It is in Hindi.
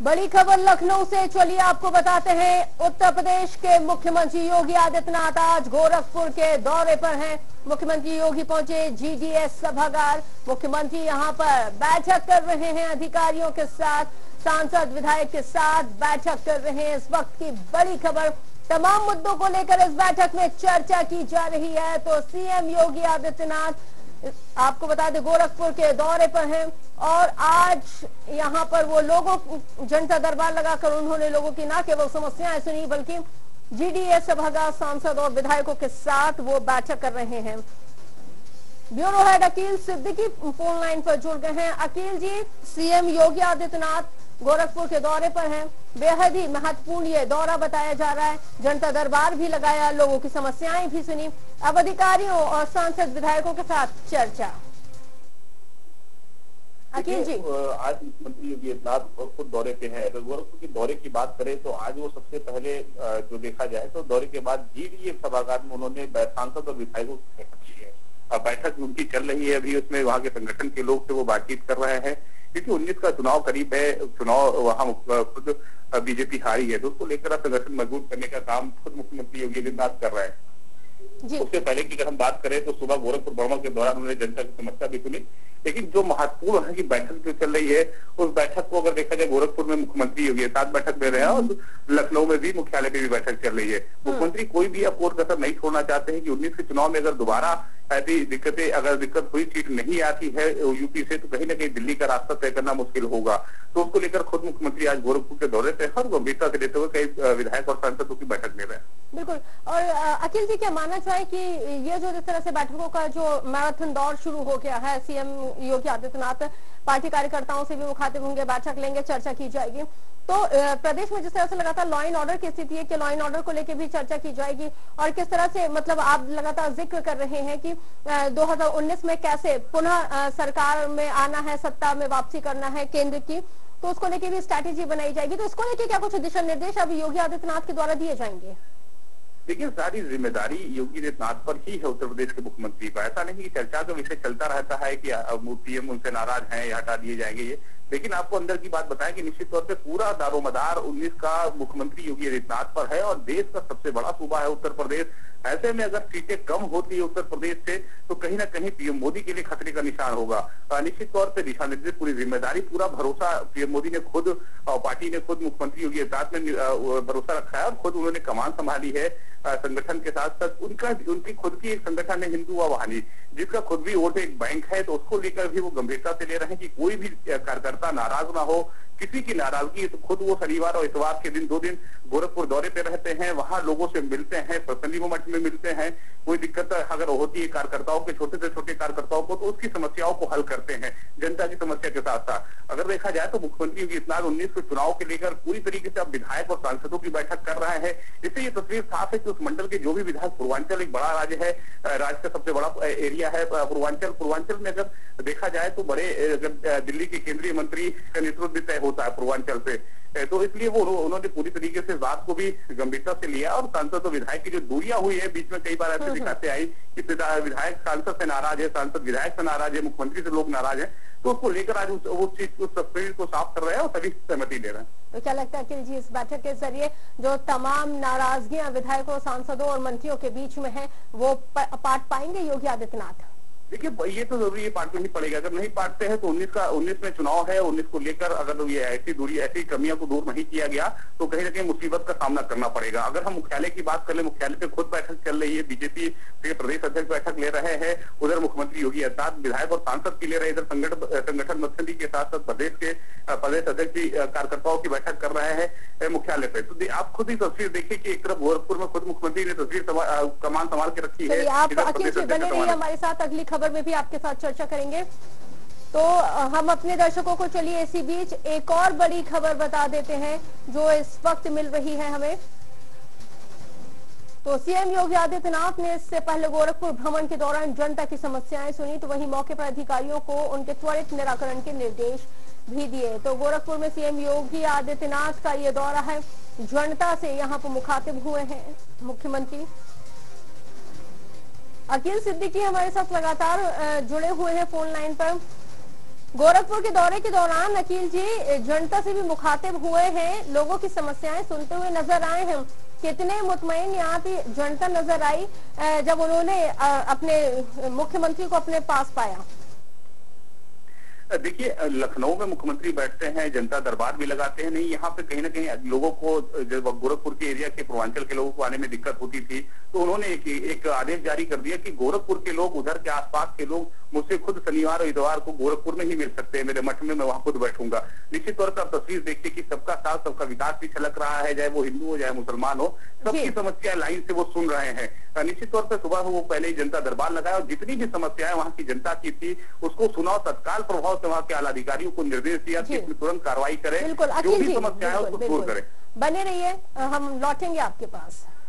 बड़ी खबर लखनऊ से, चलिए आपको बताते हैं। उत्तर प्रदेश के मुख्यमंत्री योगी आदित्यनाथ आज गोरखपुर के दौरे पर हैं। मुख्यमंत्री योगी पहुंचे जीडीएस सभागार। मुख्यमंत्री यहां पर बैठक कर रहे हैं अधिकारियों के साथ, सांसद विधायक के साथ बैठक कर रहे हैं। इस वक्त की बड़ी खबर, तमाम मुद्दों को लेकर इस बैठक में चर्चा की जा रही है। तो सीएम योगी आदित्यनाथ आपको बता दें गोरखपुर के दौरे पर हैं और आज यहां पर वो लोगों जनता दरबार लगाकर उन्होंने लोगों की न केवल समस्याएं सुनी बल्कि जीडीएस सभागार सांसद और विधायकों के साथ वो बैठक कर रहे हैं। Bureau head Akeel Siddiqui phone line पर जुड़ गए हैं। अकील जी, सीएम योगी आदित्यनाथ गोरखपुर के दौरे पर हैं, बेहद ही महत्वपूर्ण ये दौरा बताया जा रहा है। जनता दरबार भी लगाया, लोगों की समस्याएं भी सुनी, अब अधिकारियों और सांसद विधायकों के साथ चर्चा। अकील जी, आज मुख्यमंत्री योगी आदित्यनाथ गोरखपुर दौरे पे हैं। अगर गोरखपुर के दौरे की बात करें तो आज वो सबसे पहले जो देखा जाए तो दौरे के बाद जीडीएस सभागार में उन्होंने सांसद और विधायकों की बैठक की है। बैठक उनकी चल रही है अभी, उसमें वहाँ के संगठन के लोग से वो बातचीत कर रहे हैं क्योंकि 19 का चुनाव करीब है। चुनाव वहाँ खुद बीजेपी हारी है तो उसको लेकर संगठन मजबूत करने का काम खुद मुख्यमंत्री योगी आदित्यनाथ कर रहे हैं। उससे पहले की अगर हम बात करें तो सुबह गोरखपुर भ्रमण के दौरान उन्होंने जनता की समस्या भी सुनी, लेकिन जो महत्वपूर्ण है कि बैठक जो चल रही है उस बैठक को अगर देखा जाए गोरखपुर में मुख्यमंत्री योगी आदित्यनाथ बैठक ले रहे हैं और लखनऊ में भी मुख्यालय में भी बैठक चल रही है। मुख्यमंत्री कोई भी अब कोर कसर नहीं छोड़ना चाहते हैं कि 19 के चुनाव में अगर दोबारा ऐसी दिक्कत हुई, सीट नहीं आती है यूपी से तो कहीं ना कहीं दिल्ली का रास्ता तय करना मुश्किल होगा। तो उसको लेकर खुद मुख्यमंत्री आज गोरखपुर के दौरे पे हर गंभीरता से लेते हुए कई विधायक और सांसदों की बैठक ले रहे हैं। बिल्कुल। और अखिल जी, क्या मानना चाहिए कि ये जो जिस तरह से बैठकों का जो मैराथन दौर शुरू हो गया है, सीएम योगी आदित्यनाथ पार्टी कार्यकर्ताओं से भी मुखातिब होंगे, बैठक लेंगे, चर्चा की जाएगी, तो प्रदेश में जिस तरह से लगातार लॉ एंड ऑर्डर की स्थिति है कि लॉ एंड ऑर्डर को लेकर भी चर्चा की जाएगी और किस तरह से मतलब आप लगातार जिक्र कर रहे हैं कि 2019 में कैसे पुनः सरकार में आना है, सत्ता में वापसी करना है केंद्र की, तो उसको लेकर भी स्ट्रैटेजी बनाई जाएगी। तो इसको लेकर क्या कुछ दिशा निर्देश अब योगी आदित्यनाथ के द्वारा दिए जाएंगे? देखिए, सारी जिम्मेदारी योगी आदित्यनाथ पर ही है उत्तर प्रदेश के मुख्यमंत्री का। ऐसा नहीं कि चर्चा का विषय चलता रहता है कि पीएम उनसे नाराज हैं या हटा दिए जाएंगे ये, लेकिन आपको अंदर की बात बताएं कि निश्चित तौर पे पूरा दारोमदार 19 का मुख्यमंत्री योगी आदित्यनाथ पर है और देश का सबसे बड़ा सूबा है उत्तर प्रदेश। ऐसे में अगर सीटें कम होती है उत्तर प्रदेश से तो कहीं ना कहीं पीएम मोदी के लिए खतरे का निशान होगा। निश्चित तौर पे दिशा निर्देश, पूरी जिम्मेदारी, पूरा भरोसा पीएम मोदी ने खुद और पार्टी ने खुद मुख्यमंत्री योगी आदित्यनाथ में भरोसा रखा है और खुद उन्होंने कमान संभाली है संगठन के साथ साथ। उनकी खुद की एक संगठन है हिंदू वाहिनी, जिसका खुद भी वोट एक बैंक है, तो उसको लेकर भी वो गंभीरता से ले रहे हैं कि कोई भी कार्यकर्ता नाराज ना हो। किसी की नाराजगी तो खुद वो शनिवार और इतवार के दिन 2 दिन गोरखपुर दौरे पे रहते हैं, वहां लोगों से मिलते हैं, प्रसन्नी मोमेंट में मिलते हैं। कोई दिक्कत अगर होती है कार्यकर्ताओं के, छोटे से छोटे कार्यकर्ताओं को, तो उसकी समस्याओं को हल करते हैं जनता की समस्या के साथ साथ। अगर देखा जाए तो मुख्यमंत्री योगी आदित्यनाथ 19 के चुनाव के लेकर पूरी तरीके से अब विधायक और सांसदों की बैठक कर रहे हैं। इससे ये तस्वीर साफ है कि उस मंडल के जो भी विधायक, पूर्वांचल एक बड़ा राज्य है, राज्य का सबसे बड़ा एरिया है पूर्वांचल में अगर देखा जाए तो बड़े दिल्ली के केंद्रीय मंत्री का नेतृत्व तय होता है पूर्वांचल से, तो इसलिए वो उन्होंने पूरी तरीके से बात को भी गंभीरता से लिया। और सांसद और विधायक की जो दूरियां हुई है बीच में, कई बार ऐसे दिखाते आई कि विधायक सांसद से नाराज है, सांसद विधायक से नाराज है, मुख्यमंत्री से लोग नाराज है, तो उसको लेकर आज उस चीज, उस तस्वीर को साफ कर रहे हैं और सभी सहमति ले रहे हैं। तो क्या लगता है अखिल जी, इस बैठक के जरिए जो तमाम नाराजगियां विधायकों, सांसदों और मंत्रियों के बीच में है वो पाट पाएंगे योगी आदित्यनाथ? देखिए, ये तो जरूरी है, पाटना ही पड़ेगा। अगर नहीं पाटते हैं तो 19 में चुनाव है, 19 को लेकर अगर ये ऐसी कमियों को दूर नहीं किया गया तो कहीं ना कहीं मुसीबत का सामना करना पड़ेगा। अगर हम मुख्यालय की बात कर ले, मुख्यालय पे खुद बैठक चल रही है, बीजेपी के प्रदेश अध्यक्ष बैठक ले रहे हैं, उधर मुख्यमंत्री योगी आदित्यनाथ विधायक और सांसद की ले रहे हैं, इधर संगठन मंत्री के साथ साथ प्रदेश के प्रदेश अध्यक्ष भी कार्यकर्ताओं की बैठक कर रहे हैं मुख्यालय पे। तो आप खुद ही तस्वीर देखिए कि एक तरफ गोरखपुर में खुद मुख्यमंत्री ने तस्वीर कमान संभाल के रखी है। आप अखिल जी बने रहिए हमारे साथ, अगली खबर में भी आपके साथ चर्चा करेंगे। तो हम अपने दर्शकों को चलिए इसी बीच एक और बड़ी खबर बता देते हैं जो इस वक्त मिल रही है हमें। तो सीएम योगी आदित्यनाथ ने इससे पहले गोरखपुर भ्रमण के दौरान जनता की समस्याएं सुनी, तो वहीं मौके पर अधिकारियों को उनके त्वरित निराकरण के निर्देश भी दिए। तो गोरखपुर में सीएम योगी आदित्यनाथ का ये दौरा है, जनता से यहाँ पर मुखातिब हुए हैं मुख्यमंत्री। अकील सिद्दीकी हमारे साथ लगातार जुड़े हुए हैं फोन लाइन पर। गोरखपुर के दौरे के दौरान अकील जी जनता से भी मुखातिब हुए हैं, लोगों की समस्याएं सुनते हुए नजर आए हैं। कितने मुतमईन यहाँ की जनता नजर आई जब उन्होंने अपने मुख्यमंत्री को अपने पास पाया? देखिए, लखनऊ में मुख्यमंत्री बैठते हैं, जनता दरबार भी लगाते हैं, नहीं यहाँ पे कहीं ना कहीं लोगों को, जब गोरखपुर के एरिया के पूर्वांचल के लोगों को आने में दिक्कत होती थी, तो उन्होंने एक आदेश जारी कर दिया कि गोरखपुर के लोग, उधर के आसपास के लोग मुझसे खुद शनिवार और इतवार को गोरखपुर में ही मिल सकते हैं, मेरे मठ में, मैं वहां खुद बैठूंगा। निश्चित तौर पर तस्वीर देखिए कि सबका साथ, सबका विकास भी छलक रहा है, चाहे वो हिंदू हो चाहे मुसलमान हो, सबकी समस्या लाइन से वो सुन रहे हैं। निश्चित तौर पर सुबह वो पहले ही जनता दरबार लगाया और जितनी भी समस्याएं वहां की जनता की थी उसको सुना और तत्काल प्रभाव से वहां के आला अधिकारियों को निर्देश दिया कि इसमें तुरंत कार्रवाई करें, जो भी समस्या है उसको दूर करें। बने रहिए, हम लौटेंगे आपके पास।